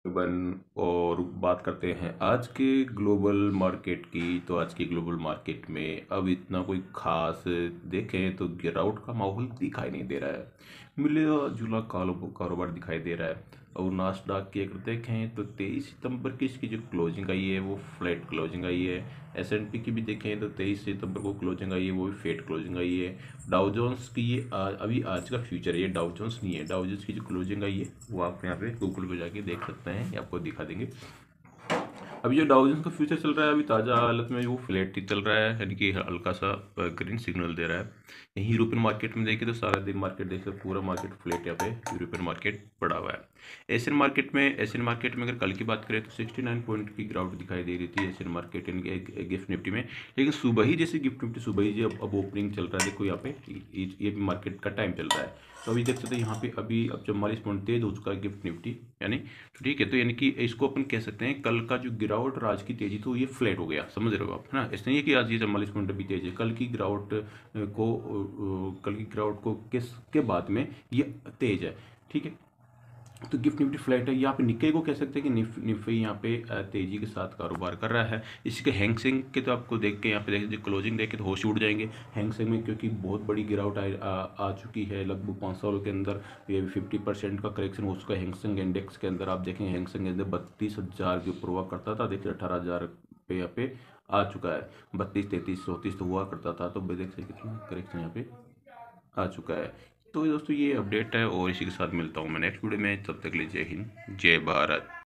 बन और बात करते हैं आज के ग्लोबल मार्केट की। तो आज की ग्लोबल मार्केट में अब इतना कोई खास देखें तो गिरावट का माहौल दिखाई नहीं दे रहा है। मिला जुला कारोबार दिखाई दे रहा है। और नास्डाक की अगर देखें तो 23 सितंबर की इसकी जो क्लोजिंग आई है वो फ्लैट क्लोजिंग आई है। S&P की भी देखें तो 23 सितंबर को क्लोजिंग आई है, वो भी फ्लैट क्लोजिंग आई है। डाउ जोन्स की ये अभी आज का फ्यूचर है, ये डाउ जोन्स नहीं है। डाउ जोन्स की जो क्लोजिंग आई है वो आप यहाँ पे गूगल पे जाके देख सकते हैं, ये आपको दिखा देंगे। अभी जो डाउ जोन्स का फ्यूचर चल रहा है अभी ताज़ा हालत में वो फ्लैट ही चल रहा है, यानी कि हल्का सा ग्रीन सिग्नल दे रहा है। यहीं यूरोपियन मार्केट में देखें तो सारा दिन मार्केट देख सकते, पूरा मार्केट फ्लैट यहाँ पे यूरोपियन मार्केट पड़ा हुआ है। एशियन मार्केट में अगर कल की बात करें तो 69 पॉइंट की गिरावट दिखाई दे रही थी एशियन मार्केट यानी कि गिफ्ट निफ्टी में। लेकिन सुबह ही जैसे गिफ्ट निफ्टी सुबह ही जो अब ओपनिंग चल रहा है, देखो यहाँ पे ये भी मार्केट का टाइम चल रहा है। तो अभी देख सकते हैं यहाँ पे अभी अब 44 पॉइंट तेज हो चुका है गिफ्ट निफ्टी, यानी तो ठीक है। तो यानी कि इसको अपन कह सकते हैं कल का जो गिरावट और आज की तेजी तो ये फ्लैट हो गया, समझ रहे हो आप, है ना। इसलिए है कि आज ये 44 पॉइंट अभी तेज है, कल की गिरावट को किसके बाद में ये तेज है, ठीक है। तो गिफ्ट निफ्टी फ्लैट है। यहाँ पे निक्के को कह सकते हैं कि निफ्टी यहाँ पे तेजी के साथ कारोबार कर रहा है। इसी के हैंगसेंग के तो आपको देख के यहाँ पे देख क्लोजिंग देख के तो होश उड़ जाएंगे हैंगसेंग में, क्योंकि बहुत बड़ी गिरावट आ चुकी है। लगभग 5 सालों के अंदर ये 50% का करेक्शन हो चुका है हैंगसेंग इंडेक्स के अंदर। आप देखें हैंगसेंग के अंदर 32,000 के ऊपर हुआ करता था, देखिए 18,000 पे यहाँ पे आ चुका है। 32, 33, 34 तो हुआ करता था, तो देख सकते कितना करेक्शन यहाँ पे आ चुका है। तो दोस्तों ये अपडेट है और इसी के साथ मिलता हूँ मैं नेक्स्ट वीडियो में, तब तक के लिए जय हिंद जय भारत।